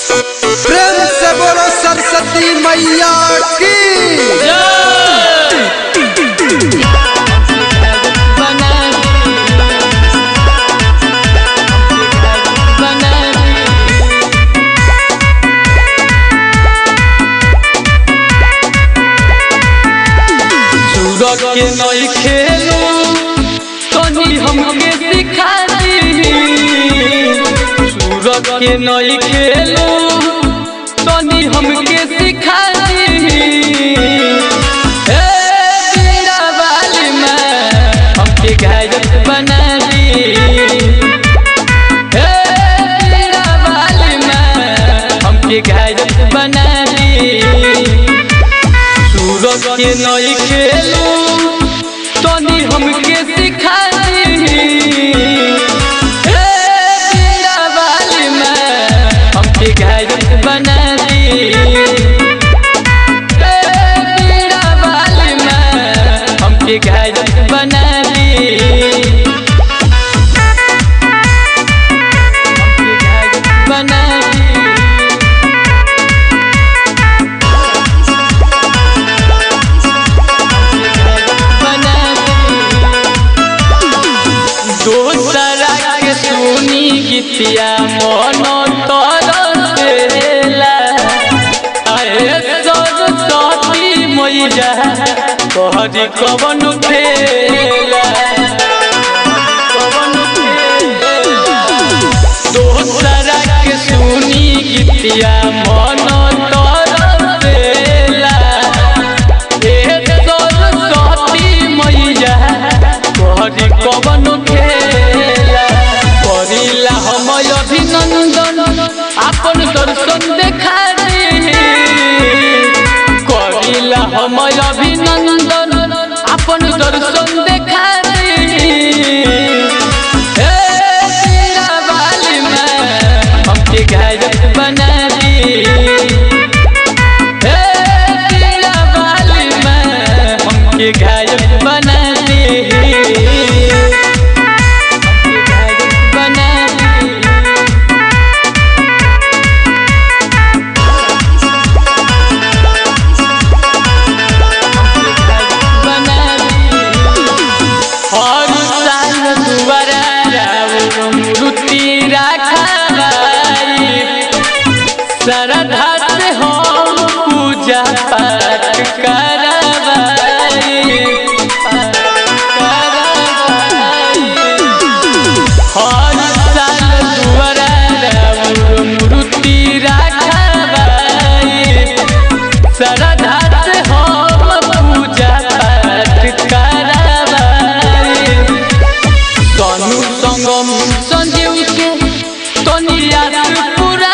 प्रेम से बोलो सरस्वती मैया की सूरज के नई खेलो तनी हमके सिखा दी। सूरज के नई खेलो तनी हमके सिखा दी। बीड़ा वाली में हमके गायक बना दी। बीड़ा वाली में हमके गायक बना दी। सूरज के नई खेलो तनी हमके सिखा दी। बीड़ा वाली में हमके गायक बना दी। बीड़ा वाली में हमके गायक बना दी। हमके गायक बना दी। दोसरा के सुनी गीतिया मन तरसेला। आए सरस्वती मैया कहरी कवन खेला। दोसरा के सुनी गीतिया मन तरसेला। सरस्वती मैया कहरी कवन खेला। करिला हम अभिनंदन आपन दर्शन देखा दी। करिला हम अभिनंदन आपन दर्शन देखा दी। बीड़ा वाली में हमके गायक बना दी। बीड़ा वाली में हमके गायक बना दी। श्रद्धा से हम पूजा पाठ करवाई। हर साल दुआरा मूर्ति रखवाई। श्रद्धा से हम पूजा पाठ करवाई। सोनू संगम संजीव के तनिया पूरा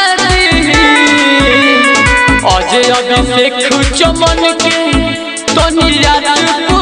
अजय अभिषेक चमन के तनिया